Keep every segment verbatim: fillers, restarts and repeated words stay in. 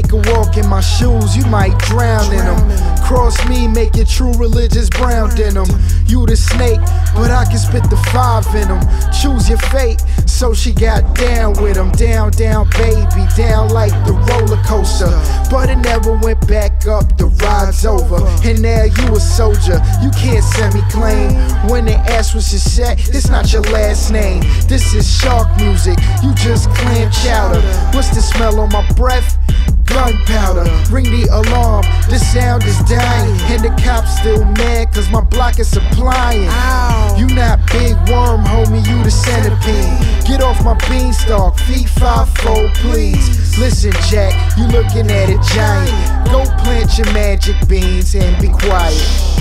Take a walk in my shoes, you might drown in them. Cross me, make your true religious brown denim. You the snake, but I can spit the five in them. Choose your fate, so she got down with him. Down, down, baby, down like the roller coaster. But it never went back up, the ride's over. And now you a soldier, you can't semi-claim. When they ask what's your set, it's not your last name. This is shark music, you just clam chowder. What's the smell on my breath? Gunpowder, ring the alarm, the sound is dying. And the cops still mad cause my block is supplying. You not big worm, homie, you the centipede. Get off my beanstalk, feet five fold, please. Listen, Jack, you looking at a giant. Go plant your magic beans and be quiet.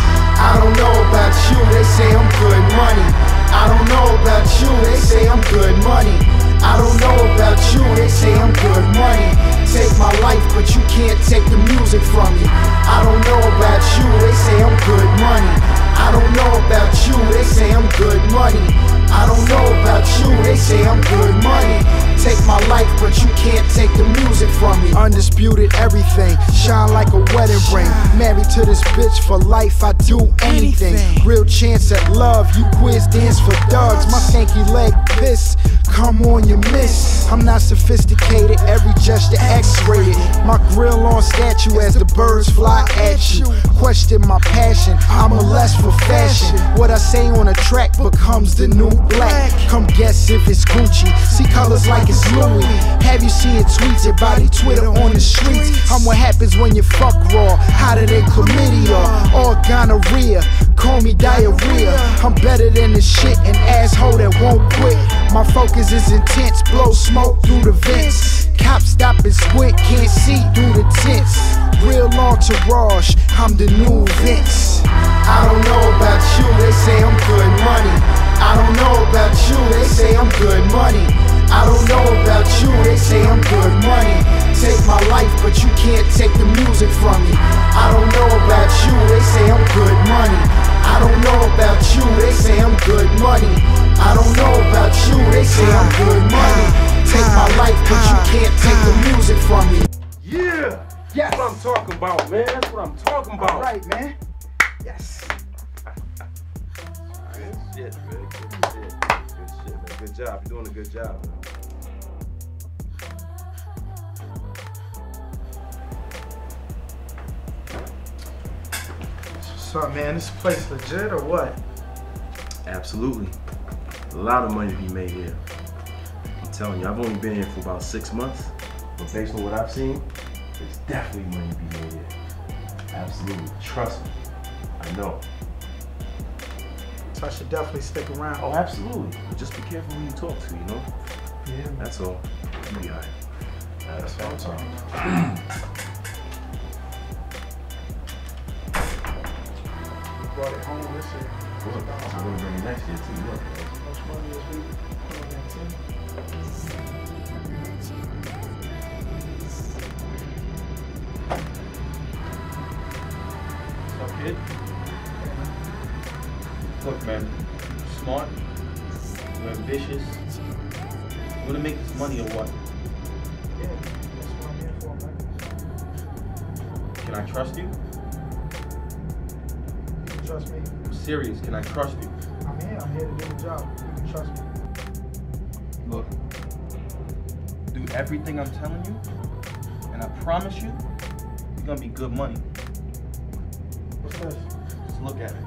I don't know about you, they say I'm good money. I don't know about you, they say I'm good money. I don't know about you, they say I'm good money. Take my life, but you can't take the music from me. I don't know about you, they say I'm good money. I don't know about you, they say I'm good money. I don't know about you, they say I'm good money. Take my life, but you can't take the music from me. Undisputed everything, shine like a wedding ring. Married to this bitch for life, I do anything. Real chance at love, you quiz dance for thugs. My stanky leg piss, come on you miss. I'm not sophisticated, every gesture X-rated. My grill on statue as the birds fly at you. Question my passion, I'm a less for fashion. What I say on a track becomes the new black. Come guess if it's Gucci, see colors like it's Louis. Have you seen tweets about it, Twitter on the streets? I'm what happens when you fuck raw, hotter than chlamydia or gonorrhea. Call me diarrhea, I'm better than the shit, an asshole that won't quit. My focus is intense, blow smoke through the vents. Cops stop and squint, can't see through the tents. Real entourage, I'm the new Vince. I don't know about you, they say I'm good money. I don't know about you, they say I'm good money. I don't know about you, they say I'm good money. Take my life, but you can't take the music from me. I don't know about you, they say I'm good money. I don't know about you, they say I'm good money. I don't know about you, they say I'm good money. Take my life, but you can't take the music from me. Yeah, yes. That's what I'm talking about, man. That's what I'm talking about. All right, man. Yes. Good shit, man. Good shit. Good shit, man. Good job. You're doing a good job, man. What's up, man? This place legit or what? Absolutely. A lot of money to be made here. I'm telling you, I've only been here for about six months, but based on what I've seen, there's definitely money to be made here. Absolutely. Trust me. I know. So I should definitely stick around. Oh, absolutely. But just be careful who you talk to, you know? Yeah. That's all. You'll be all right. That's what I'm talking about. Brought it home this year. Look, I'm going to bring it next year too. Look. How much money is we putting that team? What's up, kid? Look, man, you're smart, you're ambitious. You wanna make this money or what? Yeah, that's what I'm here for, man. Can I trust you? You can trust me. I'm serious, can I trust you? I'm here, I'm here to do the job. You can trust me. Look, do everything I'm telling you, and I promise you, you're gonna be good money. What's this? Just look at it.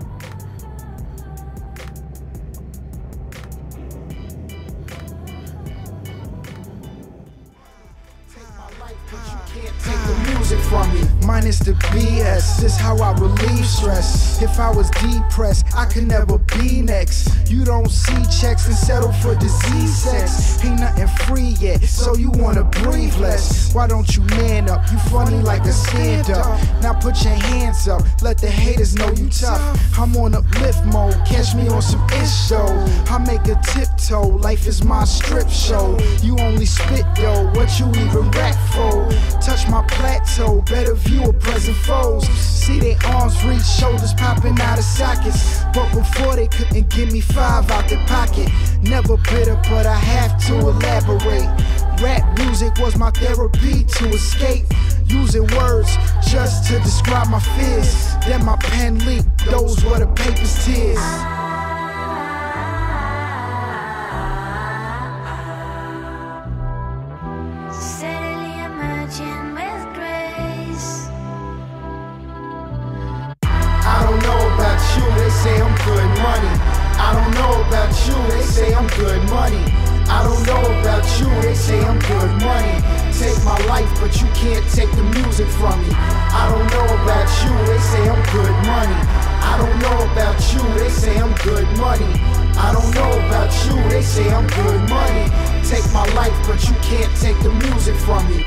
Take the music from me, minus the B S. This how I relieve stress. If I was depressed, I could never be next. You don't see checks and settle for disease sex. Ain't nothing free yet, so you wanna breathe less. Why don't you man up? You funny like a stand up. Now put your hands up, let the haters know you tough. I'm on uplift mode, catch me on some ish show. I make a tiptoe, life is my strip show. You only spit though, what you even rap for? Touch my plateau, better view of present foes. See their arms reach, shoulders popping out of sockets. But before they couldn't give me five out their pocket. Never bitter, but I have to elaborate. Rap music was my therapy to escape. using words just to describe my fears. Then my pen leaked, those were the paper's tears. Steadily emerging with grace. I don't know about you, they say I'm good money. I don't know about you, they say I'm good money. I don't know about you, they say I'm good money. Take my life, but you can't take the music from me. I don't know about you, they say I'm good money. I don't know about you, they say I'm good money. I don't know about you, they say I'm good money. Take my life, but you can't take the music from me.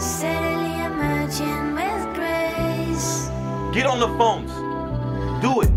Steadily emerging with grace. Get on the phones. Do it.